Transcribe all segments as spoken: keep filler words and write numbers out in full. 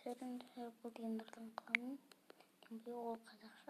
Сөйлемдер бұл гендердің қамын кімге ол қазақша.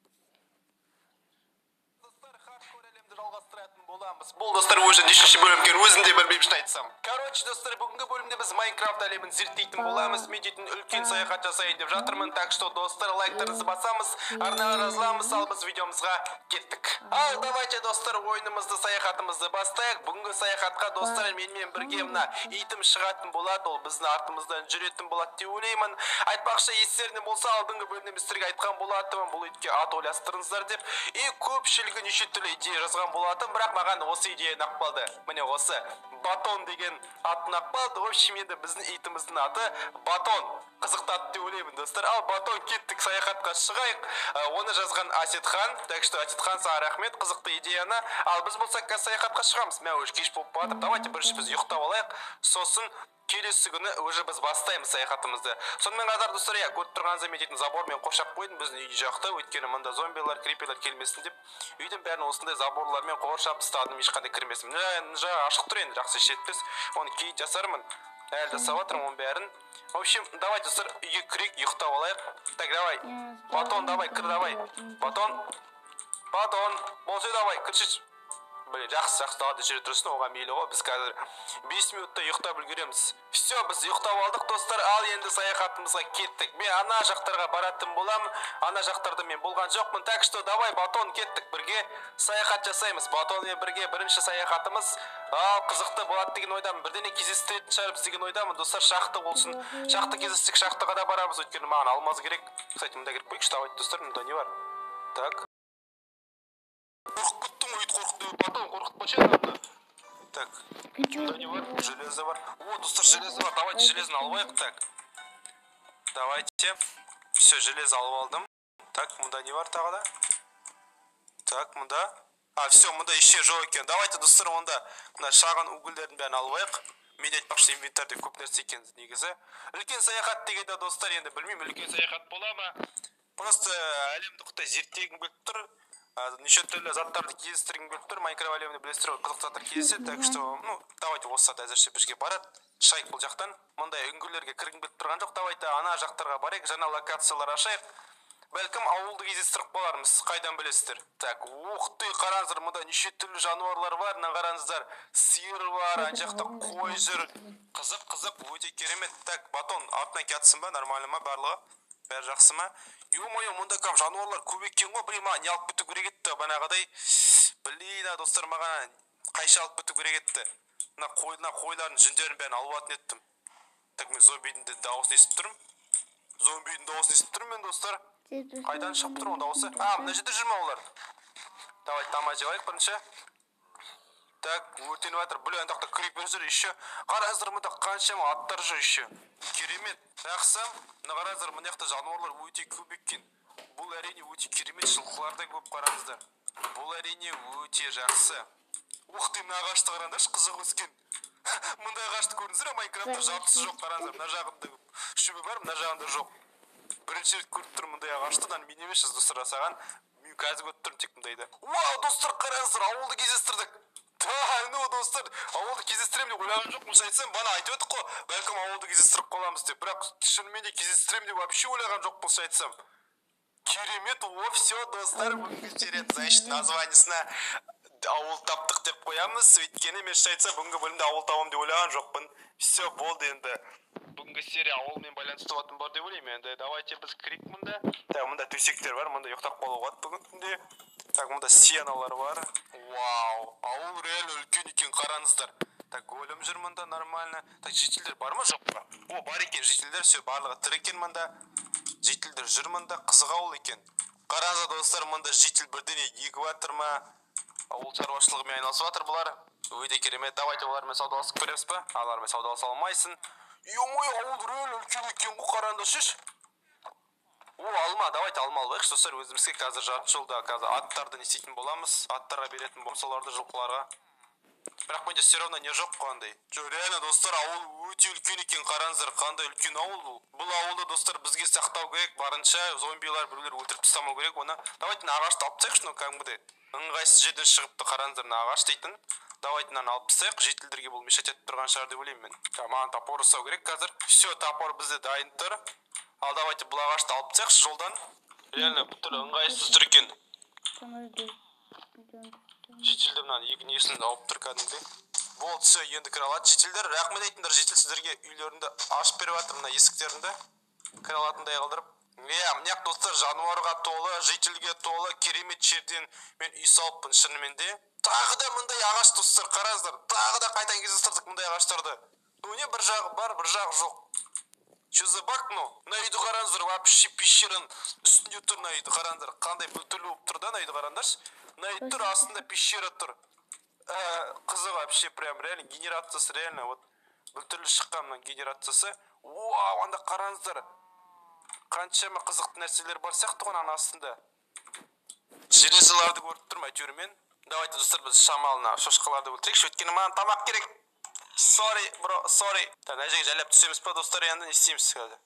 Жалғастыратын боламыз. Бұл достар уже нешінші бөлімге өзімде бір бепшін айтсам. Короче, достар, бүгінгі бөлімде біз Майнкрафт әлемін зерттейтін боламыз. Мен дейтін үлкен саяхат жасайын деп жатырмын. Так что, достар, лайктарыңызды басамыз, арнаға жазыламыз, ал біз видеомызға кеттік. Ал, давайте, достар, ойынымызды, саяхатымызды бастайық. Бүгінгі саяхатқа, достар, менімен бірге мына итім шығатын болады. Ол біздің артымыздан жүретін болады деп ойлаймын. Айтпақшы, естеріне болса, алдыңғы бөлімде мен сіздерге айтқан болатынмын, бұл итке ат ойластырыңыздар деп. И көпшілігі неше түрлі идея жазған болатын, бірақ маған осы идея ұнап қалды. Міне осы Батон деген ат ұнап қалды. В общем, енді біздің итіміздің аты Батон. Қызықты ат деп ойлаймын, достар. Ал Батон, кеттік, саяхатқа шығайық. Оны жазған Асетхан. Так что Асетхан, саған рахмет, қызықты идеяны. Ал біз болсақ саяхатқа шығамыз. Мә, уже кеш болып жатыр. Давайте бірінші біз ұйықтап алайық. Сосын келесі күні уже біз бастаймыз саяхатымызды. Сонымен қатар, достар, я көріп тұрғаныңызда мен дейтін забормен қоршап қойдым біздің үй жақты, өйткені мында зомбилар, криперлер келмесін деп. Үйдің бәрін осындай заборлармен қоршап тастадым, ешқандай кірмесін. Жа ашық тұр енді, жақсы жетпес. Оны кейін жасармын. Әлі жасап жатырмын оның бәрін. В общем, давай, достар, үйге кірейік, ұйықтап алайық. Так, давай. Батон, давай, кір, давай. Батон. Батон. Болса, давай, кіршіш. Блин, жақсы, жақсы, далада жүре тұрсын, оған мейлі ғой. Біз қазір бес минутта ұйықтап үлгереміз. Все, біз ұйықтап алдық, достар. Ал енді саяхатымызға кеттік. Мен ана жақтарға баратын боламын. Ана жақтарда мен болған жоқпын. Так что, давай, Батон, кеттік бірге саяхат жасаймыз. Батонмен бірге бірінші саяхатымыз. Ал қызықты болады деген ойдамын. Бірдене кездестіретін шығармыз деген ойдамын. Достар, шақты болсын. Шақты кездестік, шақтыға да барамыз. Өйткені маған алмаз керек. Кстати, мында кіріп қойшы, давай, достар, мында не бар? Так. Батон, қорқытпашы адамды. Так, мында не бар? Железо бар. О, достар, железо бар. Давайте железоны алып алайық. Так. Давайте. Все, железо алып алдым. Так, мында не бар тағы да? Так, мында. А, все, мында еще жоқ екен. Давайте, достар, онда мына шағын угілдердің бәрін алып алайық. Мен айтпақшы, инвентарьда көп нәрсе екен негізі. Үлкен саяхат дегенде, достар, енді білмеймін, үлкен саяхат бола ма? Просто әлемді құттай зерттегім келіп тұр. Неше түрлі заттарды кездестіргім келіп тұр. Майнкрафт әлемінде білесіздер, қызықты заттар кездеседі. Так что, ну, давайте осы сәт әзірше бізге барады. Шайық бұл жақтан. Мұндай үңгірлерге кіргім келіп тұрған жоқ. Давайте ана жақтарға барайық, жаңа локациялар ашайық. Бәлкім ауылды кездестіріп қалармыз. Қайдан білесіздер? Так, ух ты, қараңыздар, мұнда неше түрлі жануарлар бар. Мына қараңыздар, сиыр бар, ана жақта қой жүр. Қызық, қызық, өте керемет. Так, Батон, артынан кетсін ба, нормально ма барлығы? Бәрі жақсы ма? Ё-моё, мұнда кәм жануарлар көп екен ғой. Блин, маған не алып кету керек етті бағанағыдай. Блин, достар, маған қайша алып кету керек етті. Мына қойына қойлардың жүндерін бәрін алып атын еттім. Так, мен зомбидің де дауысын естіп тұрмын. Зомбидің дауысын естіп тұрмын мен, достар. Қайдан шығып тұр оның дауысы? А, мына жерде жүр ме олар? Давай, тама жауайық бірінші. Так, өртеніп жатыр. Блин, андақта крипер жүр еще. Қараңыздар, мұнда қаншама аттар жүр еще. Керемет. Жақсы. Мына қараңыздар, мына жақта жануарлар өте көп екен. Бұл әрине өте керемет, жылқылар да көп, қараңыздар. Бұл әрине өте жақсы. Ух ты, мына ағашты қараңдаршы, қызық өскен. Мұндай ағашты көрдіңіздер, Майнкрафтта жартысы жоқ, қараңыздар. Мына жағында шөбі бар, мына жағында жоқ. Бірінші рет көріп тұрмын мұндай ағашты. Мен емес, достар, жасаған. Мен қазір көріп тұрмын тек мұндайды. Вау, достар, қараңыздар, ауылды кездестірдік. Ну, достар, ауылды кездестірем деп ойлаған жоқ, мұнша айтсам, бана айтып өттік қой, бәлкім ауылды кездестіріп қаламыз деп, бірақ шынымен де кездестірем деп вообще ойлаған жоқ, мұнша айтсам. Керемет, о, все, достар, бүгінгі жерет, значит, названиясына ауыл таптық деп қоямыз, өйткені мен шын айтса, бүгінгі бөлімде ауыл табам деп ойлаған жоқпын. Все, болды енді. Бүгінгі серия ауылмен байланысты болатын бар деп ойлаймын енді. Давайте біз кірейік мұнда. Так, мұнда төсектер бар, мұнда ұйықтап қалуға бүгін түнде. Так, мұнда сианалар бар. Вау, ауыл реально үлкен екен, қараңыздар. Так, голем жүр мұнда, нормально. Так, жителдер бар ма, жоқ па? О, бар екен жителдер, все, барлығы тірі екен мұнда. Жителдер жүр мұнда, қызық ауыл екен. Қараңыздар, достар, мұнда жител бірден егіп жатыр ма? Ауыл шаруашылығымен айналысып жатыр бұлар. Өте керемет. Давайте олармен саудаласып көреміз ба? Алармен саудаласа алмайсың. Ё-моё, ауыл реально үлкен екен ғой, қараңдаршы. О, алма, давайте алма алайық, достар, өзімізге қазір жарты жылда қазір аттарды не істейтін боламыз, аттарға беретін боламыз, оларды жылқыларға. бірақ менде все равно не жоқ қой андай. Жоқ, реально достар, ауыл өте үлкен екен, қараңыздар, қандай үлкен ауыл бұл. Бұл ауылды достар бізге сақтау керек, барынша зомбилар біреулер өлтіріп тастамау керек оны. Давайте мына ағашты алып тастайықшы, ну кәдімгідей ыңғайсыз жерден шығыпты, қараңыздар, мына ағаш дейтін. Давайте мынаны алып тастайық, жителдерге бұл мешать етіп тұрған шығар деп ойлаймын мен. Маған топор жасау керек қазір. Все, топор бізде дайын тұр. Ал давайте бұл ағашты алып тастайықшы жолдан. Реально бұл түрі ыңғайсыз тұр екен. Жителдер мынаны екі несін алып тұр кәдімгідей. Болды, все, енді кіре алады жителдер. Рахмет айтыңдар, житель сіздерге үйлерінде ашып беріп жатыр мына есіктерінде. Кіре алатындай қылдырып. Иә, мына достар жануарға толы, жительге толы, керемет жерден мен үй салыппын шынымен де. Тағы да мындай ағаш достар, қараңыздар. Тағы да қайтадан кездестірдік мындай ағаштарды. Өне бір жағы бар, бір жағы жоқ. Что за баг, ну? Мына үйді қараңыздар, вообще пещераның үстінде тұр мына үйді қараңыздар. Қандай бүлтірлі болып тұр да мына үйді қараңдаршы. Мына үй тұр, астында пещера тұр. Қызық вообще прям реально генерациясы реально вот бүлтірлі шыққан мына генерациясы. Вау, анда қараңыздар. Қаншама қызықты нәрселер бар сияқты ғой ананың астында. Железаларды көріп тұрмын әйтеуір мен. Давайте достар біз шамалына шошқаларды өлтірейікші, өйткені маған тамақ керек. Sorry, bro, sorry. Мына жерге жайлап түсеміз па достар, енді не істейміз қазір?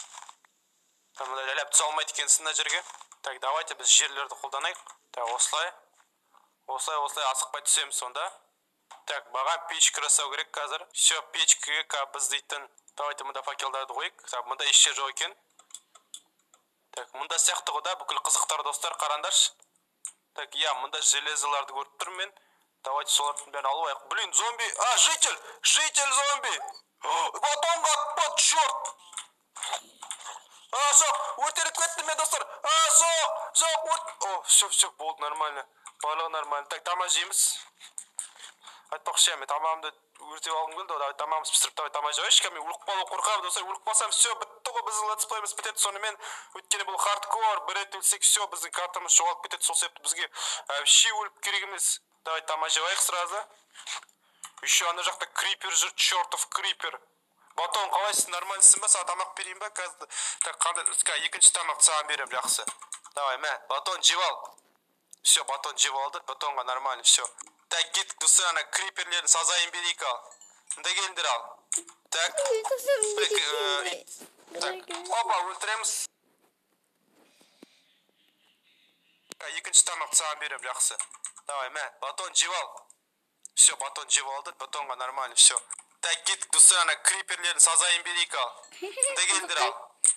Мына жайлап түсе алмайды екенсің мына жерге. Так, давайте біз жерлерді қолданайық. Так, осылай. Осылай, осылай асықпай түсеміз сонда. Так, маған печка жасау керек қазір. Все, печкаға біз дейтін. Давайте мұнда факелдарды қойық. Так, мұнда еш жер жоқ екен. Так, мұнда сияқты ғой да бүкіл қызықтар достар, қараңдаршы. Так, я, мұнда железаларды көріп тұрмын мен. Давайте солардың бәрін алып алайық. Блин, зомби. А, житель! Житель зомби! Батонға атпа, черт! А, жоқ, өртеліп кеттім мен достар. А, жоқ, жоқ, өрт. О, все, все, болды, нормально. Барлығы нормально. Так, тамақ жейміз. Айтпақшы, мен тамағымды өртеп алғым келді. Давай тамағымыз пісіріп, давай тамақ жейші. Мен өліп қалу қорқамын достар. Өліп қалсам, все, бітті ғой, біздің летсплейіміз бітеді сонымен. Өйткені бұл хардкор, бір рет өлсек, все, біздің картамыз жоғалып кетеді. Сол себепті бізге вообще өліп керек емес. Давай тамақ жейік сразу. Еще ана жақта крипер жүр, чертов крипер. Батон, қалайсың, нормальсың ба? Саған тамақ берейін ба? Қазір так қандай екінші тамақты саған берем, жақсы. Давай, мә, батон жеп ал. Все, батон жеп алды, батонға нормально, все. Так, кеттік достар, ана криперлердің сазайын берейік ал. Мында келіндер ал. Так. Так, опа, өлтіреміз. Екінші тамақты саған берем, жақсы. Давай, мә, батон жеп ал. Все, батон жеп алды, батонға нормально, все. Так, кеттік достар, ана криперлердің сазайын берейік ал. Мында келіндер ал.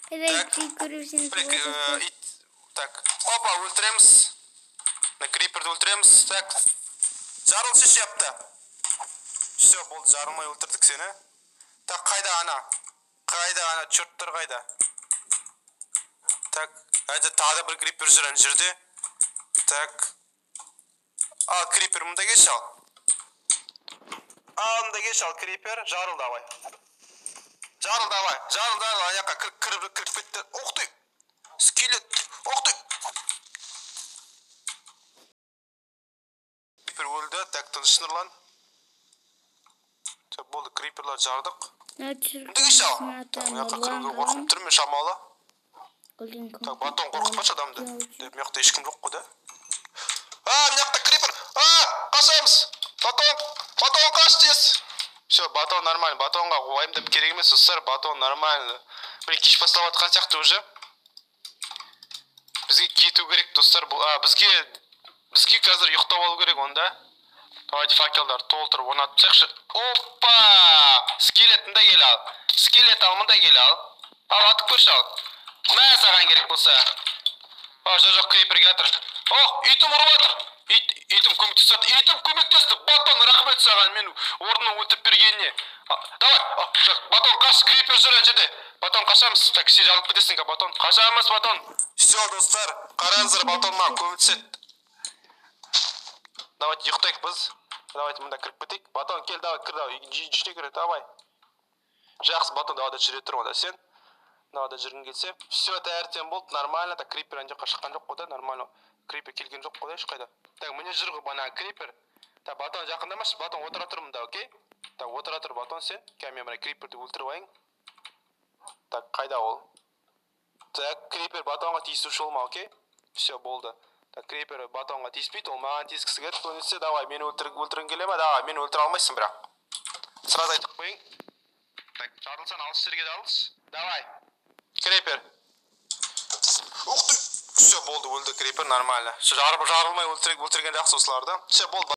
Так, опа, өлтіреміз. На криперді өлтіреміз. Так, жарылшы шепті. Все, болды, жарылмай өлтірдік сені. Так, қайда ана? Қайда ана, чөрттір қайда? Так, әйді тағы бір крипер жүр ана жерде. Так. Ал, крипер, мұнда кеш ал. Ал, мұнда кеш ал, крипер. Жарыл давай. Жарыл давай. Жарыл давай. Аяққа кіріп кетті. Оқты. Скелет. Оқты. Крипер өлді. Так, тыныш Нұрлан. Болды, криперлар жардық. Мұнда кеш ал. Аяққа кіруге қорқып тұрмын шамалы. Так, батон қорқытпашы адамды. Мияқта ешкім жоқ қой да. А, мияқта крипер. А, қашамыз. Батон, батон қаш тез. Все, батон нормально. Батонға уайымдап керек емес, достар. Батон нормально. Блин, кеш басталып жатқан сияқты уже. Бізге кету керек, достар. А, бізге бізге қазір ұйықтап алу керек онда. Давайте факелдар толтырып орнатып тастайықшы. Опа! Скелетінде кел ал. Скелет ал, мында кел ал. Ал, атып көрші ал. Мә, саған керек болса. О, жоқ, крипер жатыр. О, итім ұрып жатыр. Итім көмектесіп жатыр. Итім көмектесті. Батон, рахмет саған мен орнын өлтіріп бергеніне. Давай, батон қаш, крипер жүр жерде. Батон қашамыз. Так, сен жалып кетесің, батон. Қашамыз, батон. Все, достар, қараңыздар, батон маған көмектеседі. Давайте ұйықтайық біз. Давайте мұнда кіріп кетейік. Батон, кел, давай, кір, давай. Ішіне кір, давай. Жақсы, батон, давай да жүре тұр онда сен. Давай жүргін келсе. Все, тәртен болды, нормально. Так, крипер анде қашыққан жоқ қой да, нормально. Крипер келген жоқ қой да, ешқайда. Так, міне жүр ғой бана крипер. Так, батон жақындамашы, батон отыра тұр мұнда, окей? Так, отыра тұр батон сен. Кәме мына криперді өлтіріп айың. Так, қайда ол? Так, крипер батонға тиісуші олма, окей? Все, болды. Так, крипер батонға тиіспейді, ол маған тиіскісі келеді. Көбінесе, давай, мені өлтіргің келе ма? Давай, мені өлтіре алмайсың бірақ. Сразу айтып қойың. Так, жарылсан алыс жерге де алыс. Давай. Крипер. Ух ты! Все, болды, өлді крипер, нормально. Жарылмай өлтірген жақсы осыларды. Все, болды.